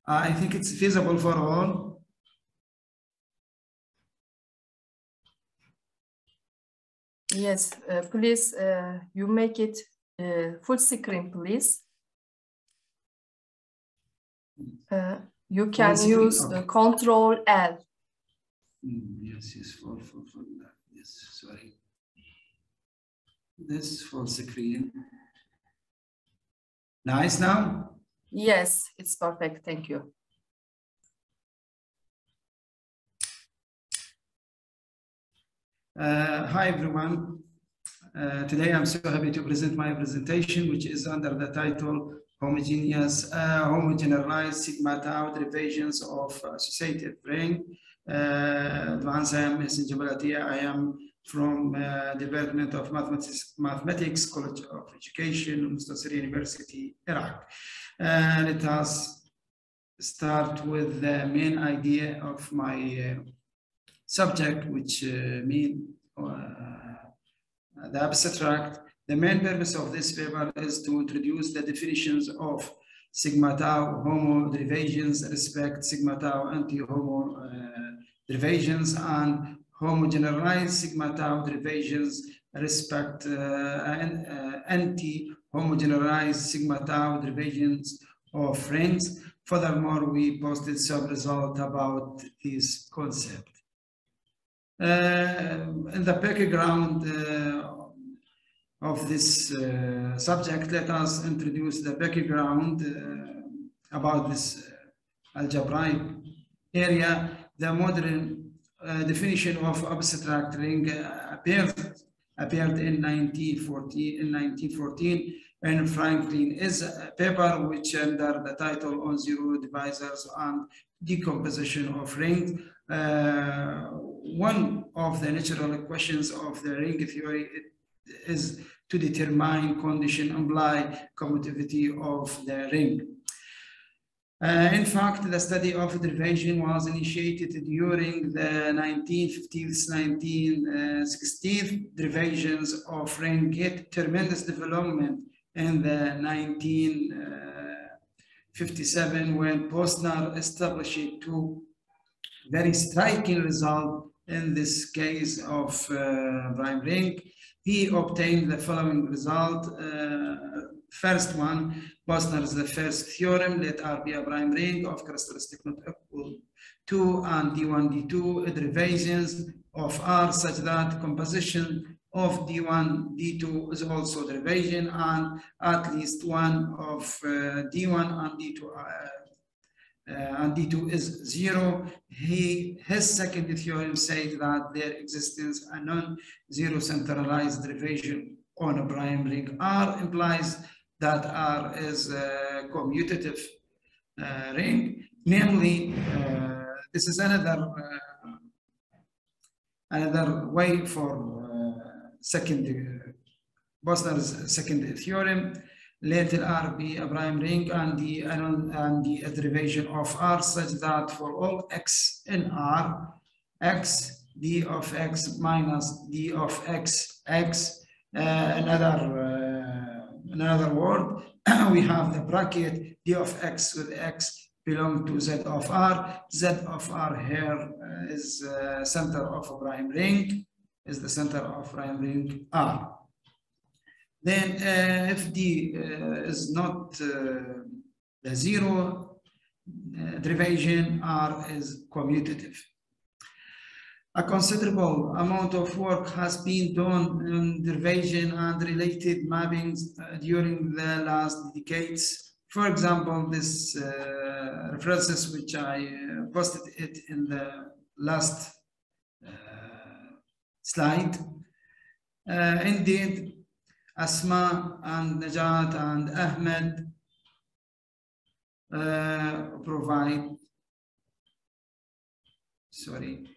I think it's feasible for all. Yes, please, you make it full screen, please. You can use Control L. Yes, full. Yes, sorry. This full screen. Nice now? Yes, it's perfect. Thank you. Hi, everyone. Today, I'm so happy to present my presentation, which is under the title Homogeneized Sigma Tau Derivations of Associative Ring. Advanced Messenger Balatia. I am from Department of Mathematics, College of Education, Mustafa University, Iraq. Let us start with the main idea of my subject, which mean the abstract. The main purpose of this paper is to introduce the definitions of sigma tau homo derivations, respect sigma tau anti-homo derivations, and homogeneized sigma tau derivations, respect anti-homogeneized sigma tau derivations of rings. Furthermore, we posted some result about this concept. In the background of this subject, let us introduce the background about this algebraic area. The modern definition of abstract ring appeared in 1914 in Franklin paper, which under the title on zero divisors and decomposition of rings. One of the natural questions of the ring theory is to determine condition imply commutativity of the ring. In fact, the study of derivation was initiated during the 1950s, 1960s. Derivations of ring get tremendous development in the 1957 when Posner established two very striking results in this case of prime ring. He obtained the following result. First one, Posner's the first theorem, let R be a prime ring of characteristic not equal to and D1, D2 derivations of R such that composition of D1, D2 is also derivation, and at least one of D1 and D2 is zero. His second theorem said that there exists a non-zero centralized derivation on a prime ring R implies that R is a commutative ring. Namely, this is another way for Posner's second theorem. Let R be a prime ring and the derivation of R such that for all x in R, x d of x minus d of x x. In another word, we have the bracket d of x with x belong to z of R. Z of R here is center of a prime ring, is the center of prime ring R. Then if D is not the zero derivation, R is commutative. A considerable amount of work has been done in derivation and related mappings during the last decades. For example, this references which I posted it in the last slide. Indeed, Asma and Najat and Ahmed provide, sorry.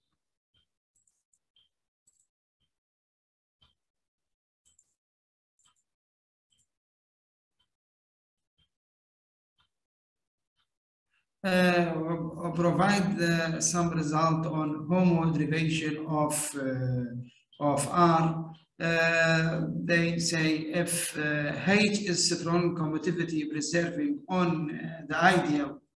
Provide some result on homo derivation of R. They say if H is strong commutativity preserving on the ideal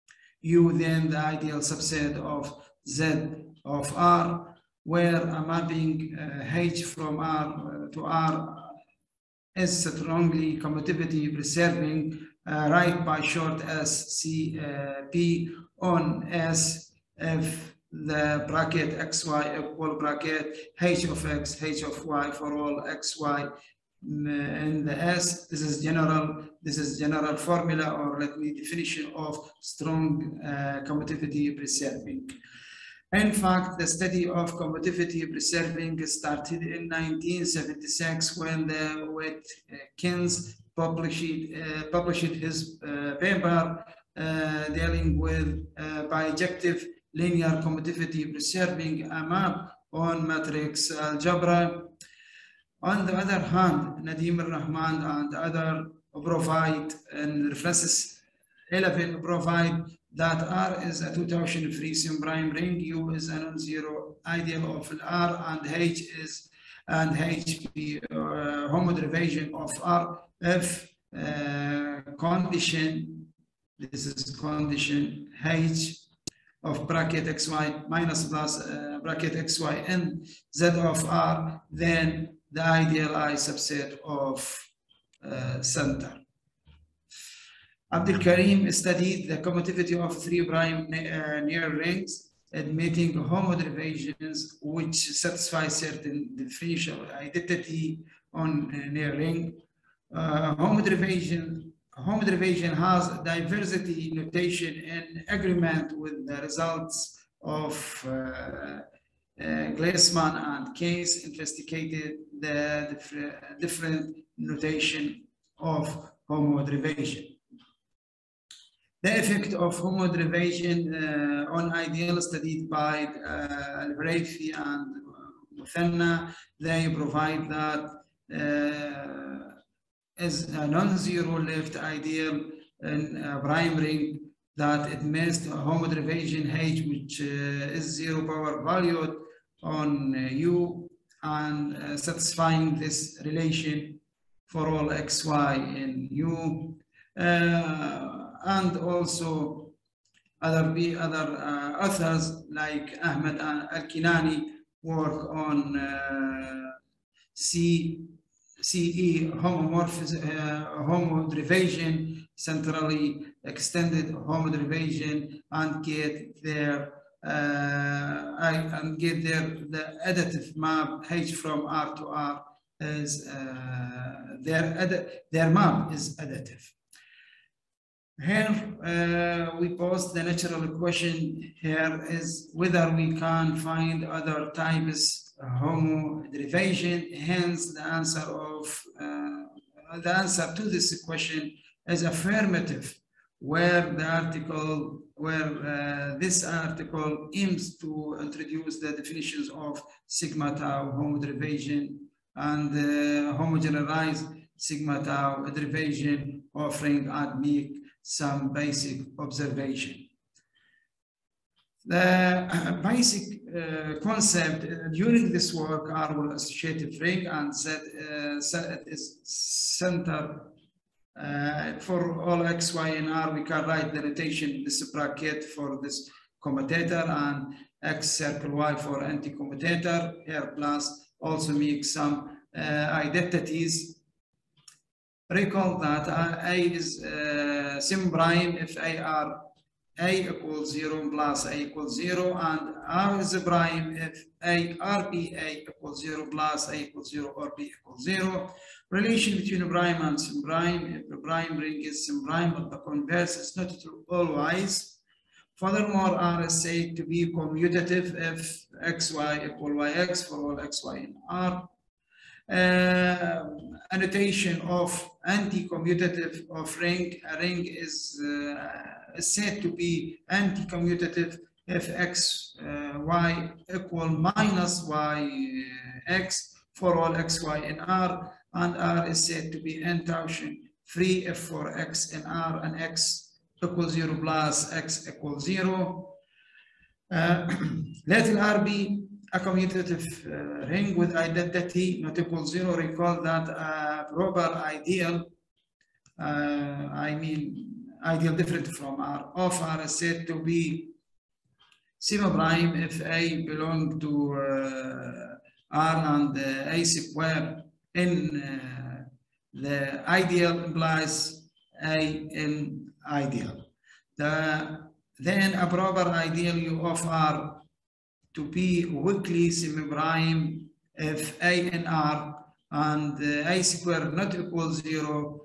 U, then the ideal subset of Z of R, where a mapping H from R to R is strongly commutativity preserving, right by short S C P on S if the bracket XY equal bracket H of X, H of Y for all XY in the S. This is general formula, or let me definition of strong commutativity preserving. In fact, the study of commutativity preserving started in 1976 when the Watkins published his paper dealing with bijective linear commutativity preserving a map on matrix algebra. On the other hand, Nadim al-Rahman and others provide, in references 11, provide that R is a two-torsion-free sim-prime ring, U is a non-zero ideal of R, and H is the homoderivation of R if condition, this is condition H of bracket XY minus plus bracket XY in Z of R, then the ideal I subset of center. Abdul Karim studied the commutativity of 3' near rings, admitting homoderivations which satisfy certain differential identity on near ring. Homoderivation has diversity notation in agreement with the results of Gleisman and Case investigated the different notation of homoderivation. The effect of homoderivation on ideal studied by Al-Braifi and Muthanna, they provide that as a non-zero left ideal in a prime ring that it missed homoderivation H, which is 0 power valued on U, and satisfying this relation for all XY in U. And also other authors like Ahmed Al-Kinani work on CE homoderivation, centrally extended homoderivation, and get their the additive map H from R to R is their map is additive. Here we pose the natural question here is whether we can find other types of homoderivation. Hence, the answer to this question is affirmative, where this article aims to introduce the definitions of sigma tau homoderivation and homogeneized sigma tau derivation, offering and make some basic observation. The basic concept during this work are with associative ring, and Z is center for all X, Y, and R. We can write the notation this bracket for this commutator and X circle Y for anti-commutator. Here plus also make some identities. Recall that A is sim prime if A equals 0 plus A equals 0, and R is a prime if A equals 0 plus A equals 0 or B equals 0. Relation between a prime and sim prime, if the prime ring is sim prime, but the converse is not true always. Furthermore, R is said to be commutative if XY equal YX for all XY in R. Annotation of anti-commutative of ring. A ring is said to be anti-commutative if X, Y equal minus YX for all XY in R, and R is said to be n-torsion free if for X in R and X equals 0 plus X equals 0. Let R be a commutative ring with identity not equal 0. Recall that a proper ideal, ideal different from R of R is said to be sigma prime if A belong to R and A square in the ideal implies A in ideal. Then a proper ideal U of R to be weakly semi-prime if A in R and A square not equal 0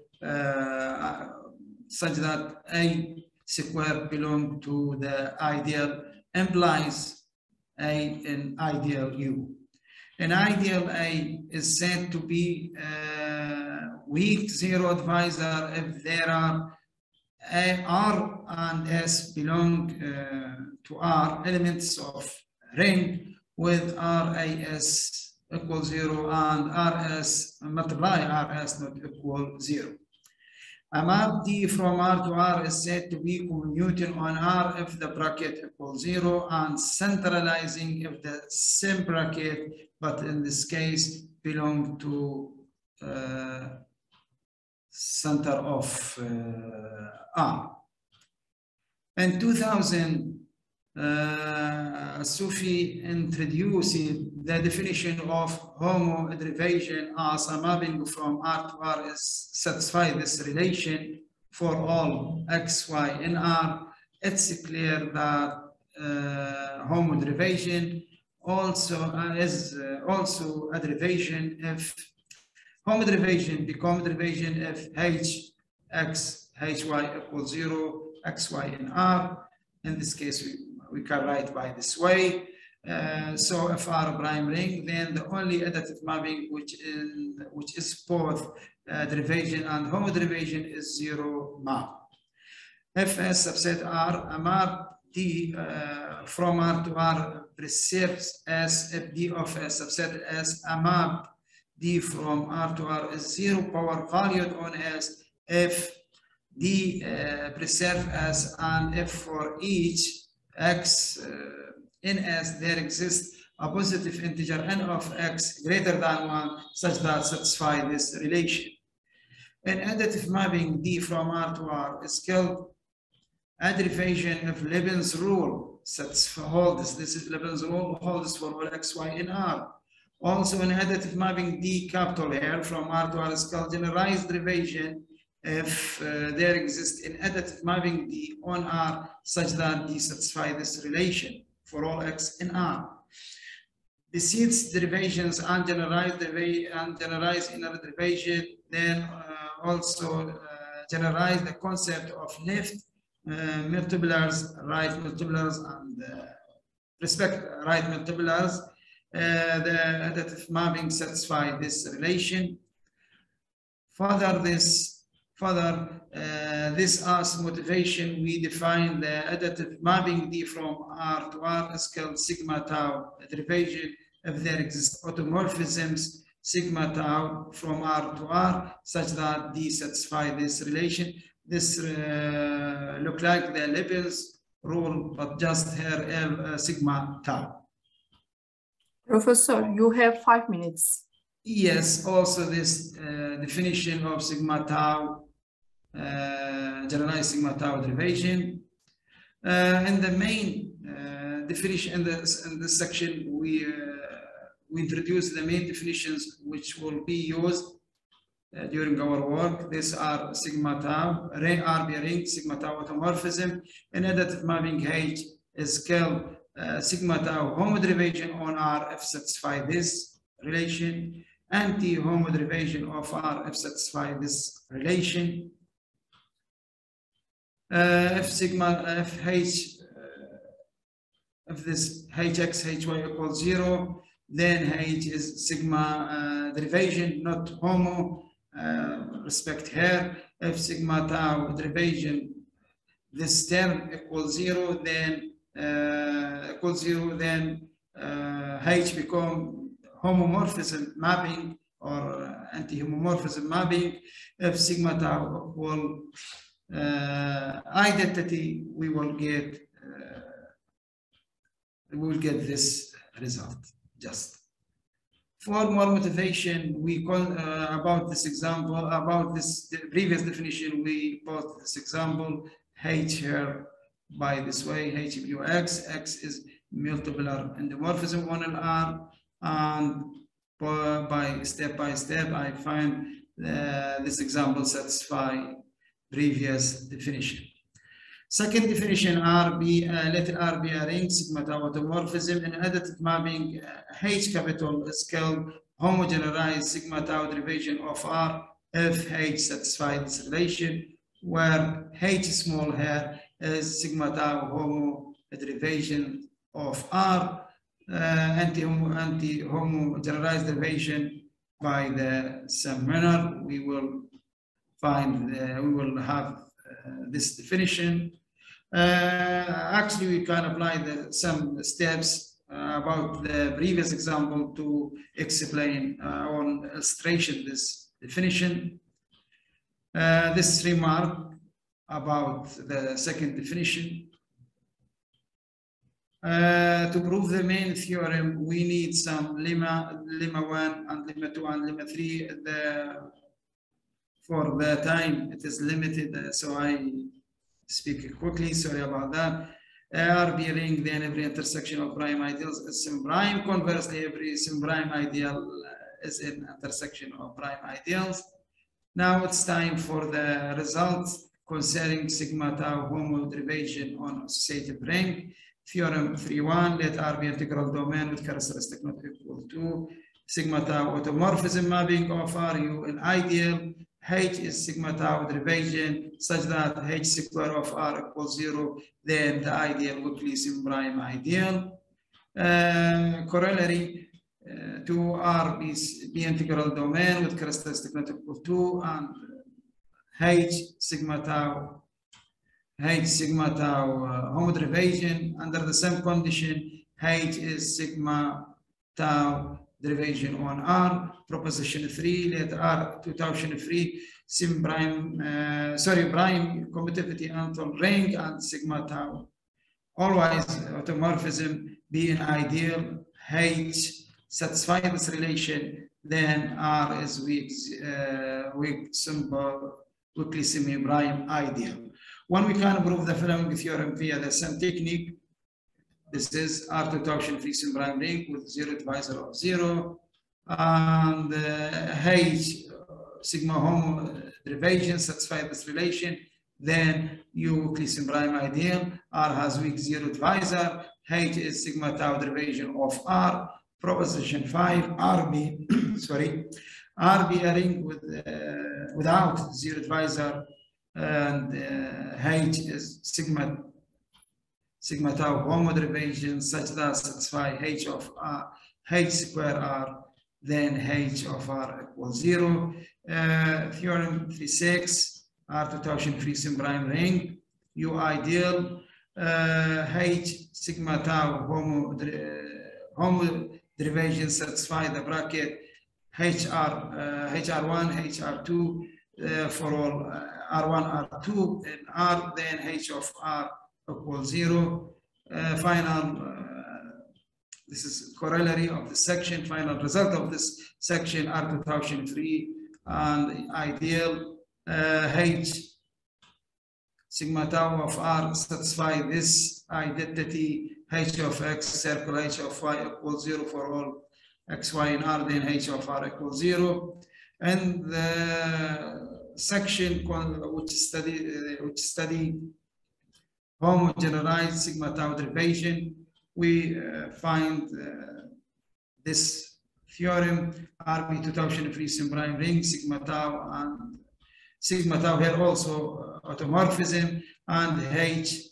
such that A square belong to the ideal implies A in ideal U. An ideal A is said to be weak zero divisor if there are R and S belong to R elements of ring with RAS equal 0 and RS multiply RS not equal 0. A map D from R to R is said to be commuting on R if the bracket equals 0 and centralizing if the same bracket, but in this case belong to center of R. In 2000, Sufi introduced the definition of homoderivation as a mapping from R to R is satisfy this relation for all x, y in R. It's clear that homoderivation also is also a derivation if homoderivation become derivation if h x hy equals 0 xy in R. In this case we can write by this way. So if R prime ring, then the only additive mapping which is both derivation and homoderivation is 0 map. If S subset R, a map D from R to R preserves S if D of S subset S, a map D from R to R is 0 power valued on S if D preserve S and if for each x in S there exists a positive integer n of x greater than 1 such that satisfy this relation. An additive mapping D from R to R is called a derivation of Leibniz rule holds. This is Leibniz rule holds for all x, y in R. Also an additive mapping D capital R from R to R is called generalized derivation if there exists an additive mapping D on R such that D satisfy this relation for all x in R. Besides derivations and generalized inner derivation, then also generalize the concept of left multiplars, right multiplars, and respect right multiplars. The additive mapping satisfy this relation. This as motivation, we define the additive mapping D from R to R is called sigma tau derivation if there exist automorphisms sigma tau from R to R such that D satisfy this relation. This look like the Leibniz rule, but just here sigma tau. Professor, you have 5 minutes. Yes, also this definition of sigma tau, generalized sigma tau derivation. In the main definition in this section, we introduce the main definitions which will be used during our work. These are sigma tau, RB ring, sigma tau automorphism, and additive mapping H is called sigma tau homoderivation on R if satisfy this relation, anti-homoderivation of R if satisfy this relation. If this hx hy equals 0, then h is sigma derivation, not homo. Respect here. If sigma tau derivation, this term equals 0, then h become homomorphism mapping or anti-homomorphism mapping. If sigma tau equal identity, we will get this result. Just For more motivation, we call about this example, about this previous definition, we put this example, H here by this way, H mu X, X is multiplier endomorphism on an R, and by step, I find this example satisfy previous definition. Second definition, let R be a ring, sigma tau automorphism, in additive mapping, H capital is called homogeneized sigma tau derivation of R if H satisfies this relation, where H small here is sigma tau homo derivation of R, anti-homogeneized derivation by the same manner. We will find, we will have this definition. Actually, we can apply some steps about the previous example to explain on illustration this definition. This remark about the second definition. To prove the main theorem, we need some lemma 1 and lemma 2 and lemma 3. For the time, it is limited, so I speak quickly, sorry about that. R be a ring, then every intersection of prime ideals is sim prime. Conversely, every sim prime ideal is an intersection of prime ideals. Now it's time for the results concerning sigma tau homo derivation on associative ring. Theorem 3.1, let R be integral domain with characteristic not equal to sigma tau automorphism mapping of RU in ideal. H is sigma tau derivation such that H square of R equals 0, then the ideal would be sim prime ideal. Corollary to R be integral domain with characteristic not equal to, and H sigma tau homo derivation under the same condition. H is sigma tau derivation on R. Proposition 3, let R 2003 sim prime, prime commutativity until ring and sigma tau. Always automorphism be an ideal. H satisfy this relation, then R is weak symbol, weakly semi-prime ideal. When we can prove the following theorem via the same technique, this is R 2003 sim prime ring with 0 divisor of 0, and H sigma homo derivation satisfy this relation, then U sim prime ideal. R has weak 0 divisor. H is sigma tau derivation of R. Proposition 5, R be a ring with without 0 divisor, and H is sigma tau homo derivation such that satisfy H of R, H square R, then H of R equals 0. Theorem 3.6, R 2003 sim prime ring, U ideal, H sigma tau homo derivation satisfy the bracket HR1, HR2 for all R1, R2, and R, then H of R equals 0. This is corollary of the section, final result of this section, R 2003, and ideal H sigma tau of R satisfy this identity, H of X circle H of Y equals 0 for all X, Y, and R, then H of R equals 0. And the section which study homogeneized sigma tau derivation, we find this theorem, RB 2003 sim prime ring, sigma tau, and sigma tau here also automorphism, and H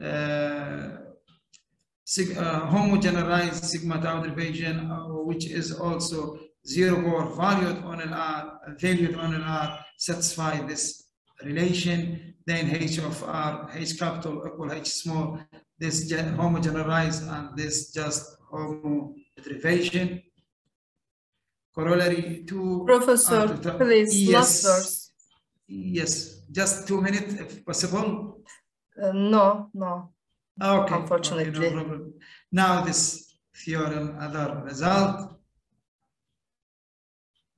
homogeneized sigma tau derivation, which is also 0 or valued on an R, satisfy this relation. Then H of R, H capital equal H small, this homogeneized and this just homo derivation. Corollary 2. Professor, please, yes, last verse. Yes, just 2 minutes if possible. No. Okay. Unfortunately. Okay, no problem. Now this theorem, other result.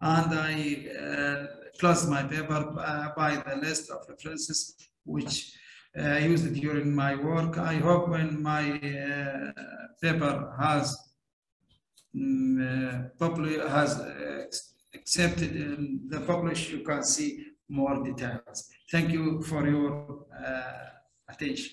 and I closed my paper by the list of references which I used during my work. I hope when my paper has accepted in the publish, you can see more details. Thank you for your attention.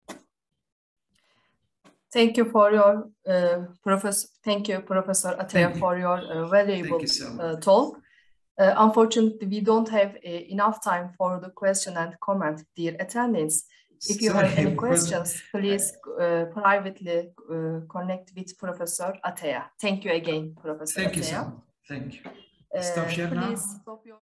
Thank you for your Professor Ataya, for your valuable talk. Unfortunately, we don't have enough time for the question and comment, dear attendants. If you have any questions, please privately connect with Professor Ataya. Thank you again, Professor Ataya. Thank you. Stop share now. Stop your